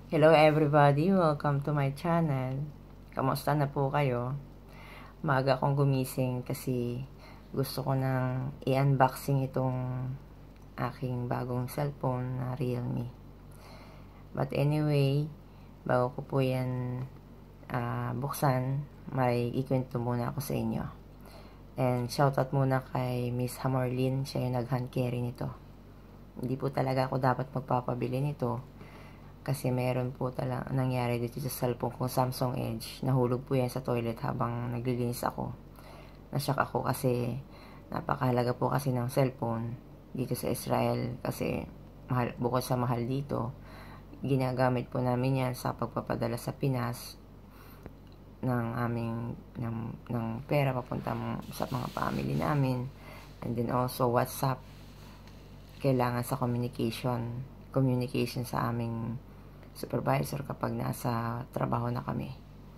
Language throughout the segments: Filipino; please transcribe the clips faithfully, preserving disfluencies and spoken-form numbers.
Hello everybody, welcome to my channel. Kamusta na po kayo? Maaga akong gumising kasi gusto ko nang i-unboxing itong aking bagong cellphone na Realme. But anyway, bago ko po yan uh, buksan, may ikwento muna ako sa inyo. And shoutout muna kay Miss Hamorlin, siya yung nag-hand carry nito. Hindi po talaga ako dapat magpapabili nito. Kasi meron po talaga nangyari dito sa cellphone kong Samsung Edge. Nahulog po yan sa toilet habang naglilinis ako. Nashock ako kasi napakahalaga po kasi ng cellphone dito sa Israel. Kasi mahal, bukod sa mahal dito, ginagamit po namin yan sa pagpapadala sa Pinas ng aming ng, ng pera papunta sa mga family namin. And then also WhatsApp. Kailangan sa communication. Communication sa aming supervisor kapag nasa trabaho na kami.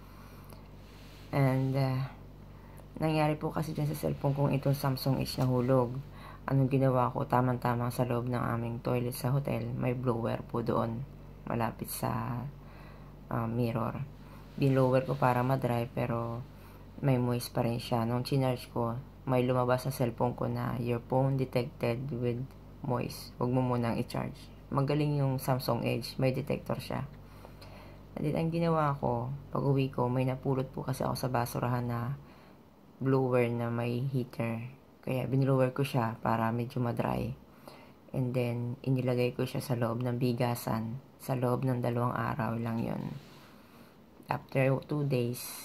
And uh, nangyari po kasi dyan sa cellphone kong itong Samsung Edge na hulog. Anong ginawa ko? Tamang-tamang sa loob ng aming toilet sa hotel, may blower po doon malapit sa uh, mirror. Binlower ko para madry pero may moist pa rin siya. Nung chinarge ko, may lumabas sa cellphone ko na your phone detected with moist. Huwag mo munang i-charge. Magaling yung Samsung Edge, may detector siya. At then, ang ginawa ko, pag uwi ko, may napulot po kasi ako sa basurahan na blower na may heater. Kaya binlower ko siya para medyo madry. And then, inilagay ko siya sa loob ng bigasan. Sa loob ng dalawang araw lang yon. After two days,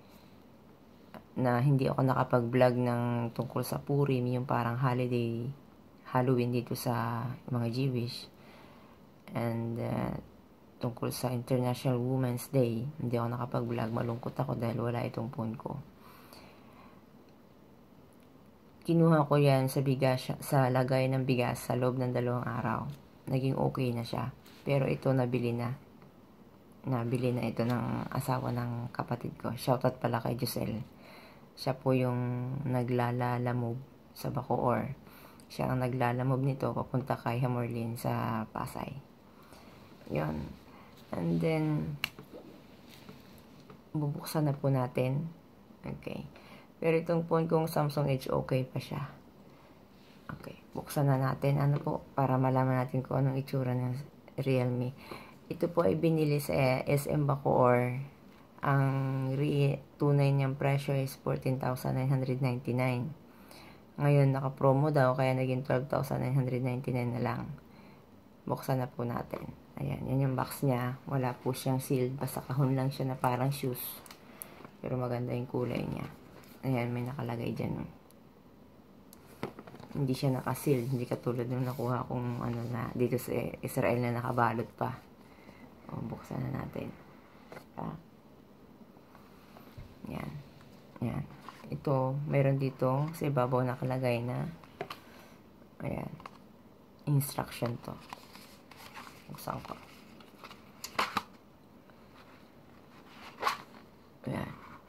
na hindi ako nakapag-vlog ng tungkol sa Purim, yung parang holiday, Halloween dito sa mga Jewish. And uh, tungkol sa International Women's Day, hindi ako nakapag-vlog. Malungkot ako dahil wala itong phone ko. Kinuha ko yan sa bigas, sa lagay ng bigas sa loob ng dalawang araw. Naging okay na siya. Pero ito nabili na. Nabili na ito ng asawa ng kapatid ko. Shoutout pala kay Giselle. Siya po yung naglalalamove sa Bacoor. Siya ang naglalamob nito papunta kay Hamorlin sa Pasay. Yun. And then, bubuksan na po natin. Okay. Pero itong phone kong Samsung Edge, okay pa siya. Okay. Buksan na natin. Ano po? Para malaman natin kung anong itsura ng Realme. Ito po ay binili sa S M Bacoor. Ang tunay niyang presyo is fourteen thousand nine hundred ninety-nine. Ngayon, naka-promo daw, kaya naging twelve thousand nine hundred ninety-nine na lang. Buksan na po natin. Ayan, yan yung box niya. Wala po siyang sealed. Basta kahon lang siya na parang shoes. Pero maganda yung kulay niya. Ayan, may nakalagay dyan. Hindi siya naka-sealed. Hindi katulad nung nakuha kong ano na, dito sa Israel na nakabalot pa. O, buksan na natin. Ah. Yan. Yan. Ito, meron dito sa ibabaw nakalagay na ayan, instruction to. Buksan ko. Ayan.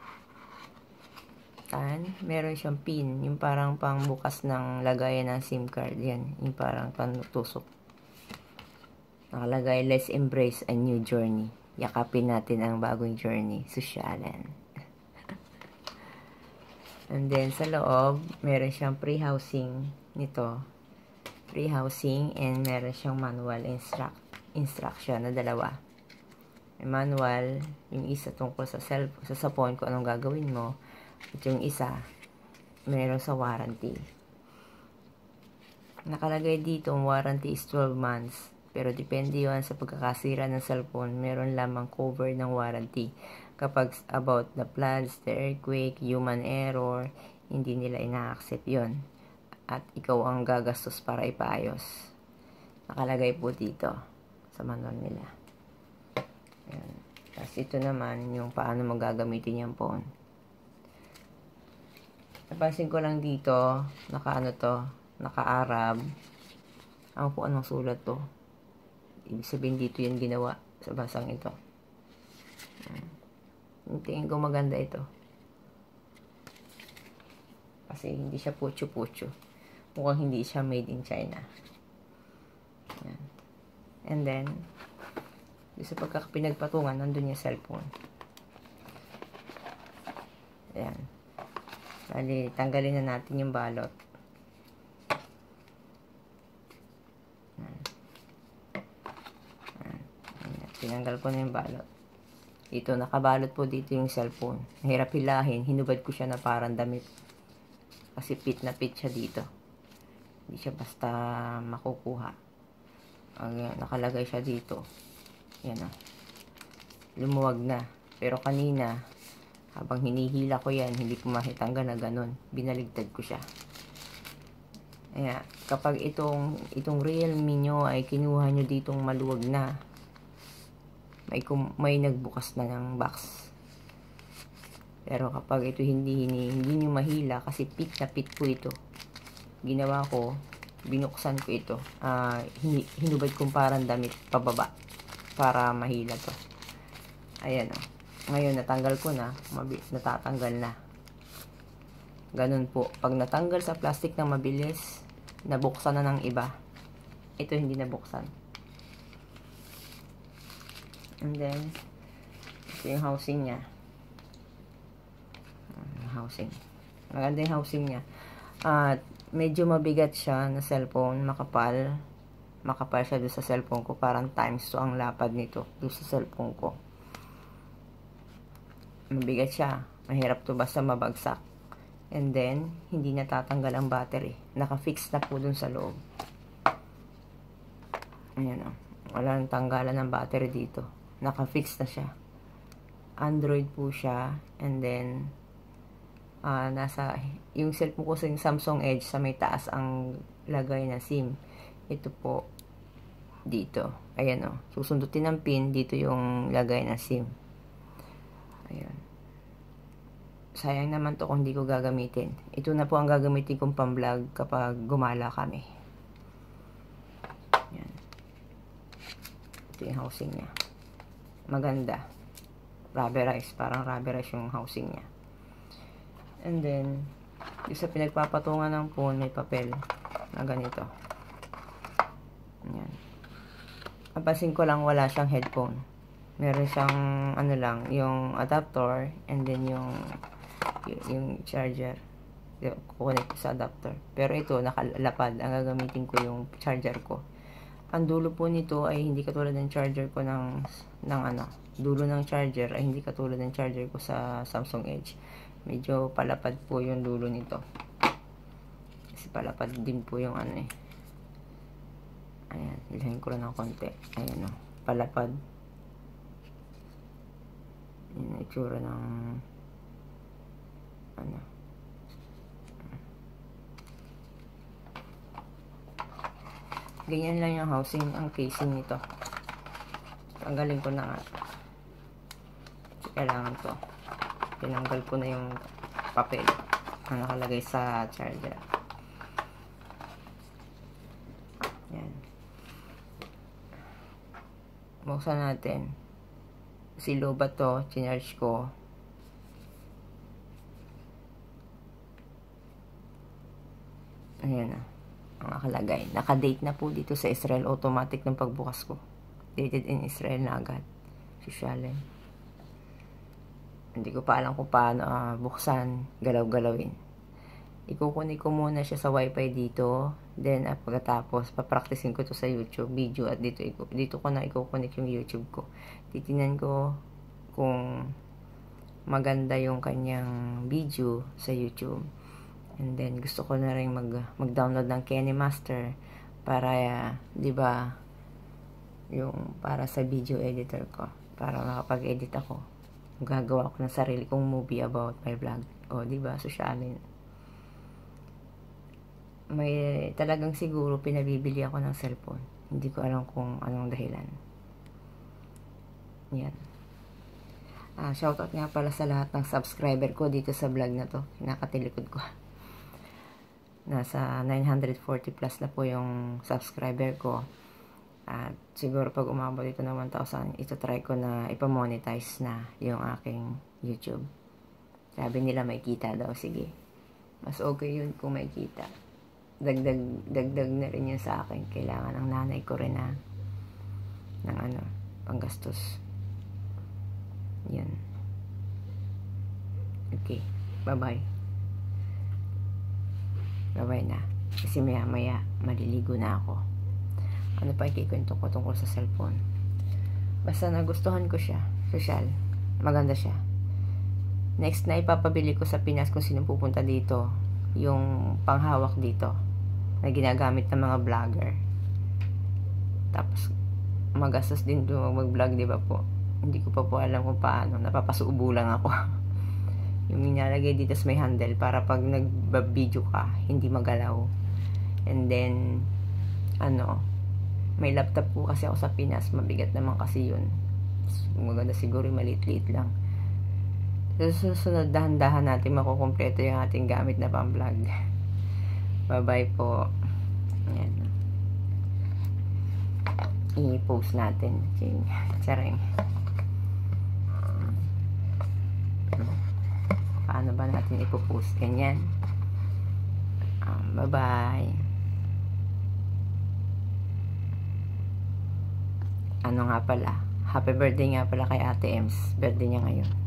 Tan, meron siyang pin, yung parang pangbukas ng lagayan ng SIM card. Yan, yung parang panutusok. Nakalagay, let's embrace a new journey. Yakapin natin ang bagong journey. Sosyalan. And then, sa loob, meron siyang pre-housing nito. Pre-housing and meron siyang manual instruct, instruction na dalawa. May manual, yung isa tungkol sa self, sa sa phone kung anong gagawin mo. At yung isa, meron sa warranty. Nakalagay dito, warranty is twelve months. Pero depende yun sa pagkakasira ng cellphone, meron lamang cover ng warranty. Kapag about the floods, the earthquake, human error, hindi nila ina-accept yun. At ikaw ang gagastos para ipaayos. Nakalagay po dito sa manual nila. Ayan. Tapos ito naman yung paano magagamitin yung phone. Napansin ko lang dito, naka-ano to, naka-Arab. Ano po anong sulat to? Ibig sabihin dito yan ginawa sa basang ito. Tingin ko maganda ito. Kasi hindi siya pucho-pucho. Mukhang hindi siya made in China. Yan. And then, Doon sa pagkakapinagpatungan, nandun yung cellphone. Ayan. Bali, tanggalin na natin yung balot. Ayan. Ayan. Ayan. Tinanggal ko na yung balot. Ito, nakabalot po dito yung cellphone. Mahirap hilahin. Hinubad ko siya na parang damit. Kasi pit na pit siya dito. Hindi siya basta makukuha. Ayan, nakalagay siya dito. Yan o. Lumuwag na. Pero kanina, habang hinihila ko yan, hindi ko mahitanggal na ganun. Binaligtad ko siya. Ayan. Kapag itong, itong Realme nyo ay kinuha nyo ditong maluwag na, may, may nagbukas na ng box. Pero kapag ito hindi, hindi, hindi nyo mahila, kasi pit na pit po ito. Ginawa ko, binuksan ko ito. Uh, hinubad kong parang damit pababa para mahila to. Ayan o. Ngayon, natanggal ko na. Natatanggal na. Ganun po. Pag natanggal sa plastic na mabilis, nabuksan na ng iba. Ito hindi nabuksan. And then, ito yung housing niya. Housing. Maganda yung housing niya. At, medyo mabigat siya na cellphone. Makapal. Makapal siya doon sa cellphone ko. Parang times two ang lapad nito doon sa cellphone ko. Mabigat siya. Mahirap to basta mabagsak. And then, hindi natatanggal ang battery. Naka-fix na po dun sa loob. Ayan o. Wala nang tanggalan ng battery dito. Naka-fix na siya. Android po siya. And then, uh, nasa, yung cellphone ko sa Samsung Edge, sa may taas ang lagay na SIM. Ito po, dito. Ayan o. Susundutin ng pin, dito yung lagay na SIM. Ayan. Sayang naman to kung hindi ko gagamitin. Ito na po ang gagamitin kong pang-vlog kapag gumala kami. Ayan. Ito yung housing niya. Maganda. Rubberized. Parang rubberized yung housing niya. And then, yung sa pinagpapatungan ng phone, may papel na ganito. Ayan. Napansin ko lang wala siyang headphone. Meron siyang ano lang, yung adapter and then yung yung, yung charger. Kukunik sa adapter. Pero ito nakalapad. Ang gagamitin ko yung charger ko. Ang dulo po nito ay hindi katulad ng charger ko ng ng ano. Dulo ng charger ay hindi katulad ng charger ko sa Samsung Edge. Medyo palapad po yung dulo nito. Kasi palapad din po yung ano eh. Ayan, ilahin ko lang ng konti. Ayan o, palapad. Yan ang itsura ng ano. Ganyan lang yung housing, ang casing nito. Tanggalin ko na nga. Kailangan to. Tinanggal ko na yung papel na nakalagay sa charger. Yan. Buksan natin. Si lobat to, chinarge ko. Ayan na. Ang nakalagay. Naka-date na po dito sa Israel. Automatic ng pagbukas ko. Dated in Israel na agad. Sosyalen. Hindi ko pa alam kung paano uh, buksan, galaw-galawin. Ikukunik ko muna siya sa wifi dito. Then, uh, pagkatapos, papraktisin ko to sa YouTube video. At dito, dito ko na ikukunik yung YouTube ko. Titinan ko kung maganda yung kanyang video sa YouTube. And then, gusto ko na rin mag, mag-download ng KineMaster para, uh, di ba, yung para sa video editor ko. Para makapag-edit ako. Gagawa ko ng sarili kong movie about my vlog. O, di ba, sosyalin. May talagang siguro pinabibili ako ng cellphone. Hindi ko alam kung anong dahilan. Yan. Ah, shoutout nga pala sa lahat ng subscriber ko dito sa vlog na to. Nakatilikod ko. Nasa nine hundred forty plus na po yung subscriber ko. At siguro pag umabot ito ng one thousand, ito try ko na ipamonetize na yung aking YouTube. Sabi nila may kita daw. Sige. Mas okay yun kung may kita. Dagdag, dagdag na rin yun sa akin. Kailangan ng nanay ko rin na ng ano, panggastos. Yan. Okay, bye-bye. Bye-bye na. Kasi maya-maya, maliligo na ako. Ano pa ikikwento ko tungkol sa cellphone? Basta nagustuhan ko siya. Social. Maganda siya. Next na ipapabili ko sa Pinas kung sino pupunta dito. Yung panghawak dito. Na ginagamit ng mga vlogger. Tapos, magastos din doon mag-vlog, di ba po? Hindi ko pa po alam kung paano. Napapasubo lang ako. Yung nilalagay dito sa may handle para pag nag-video ka, hindi magalaw. And then, ano, may laptop po kasi ako sa Pinas. Mabigat naman kasi yun. Maganda siguro yung maliit-liit lang. Sa susunod, dahan-dahan natin makukumpleto yung ating gamit na pang-vlog. Bye-bye po. Ayan. I-post natin. Charing. Paano ba natin ipopost? Ganyan. Um, bye-bye. Ano nga pala? Happy birthday nga pala kay Ate Ems. Birthday niya ngayon.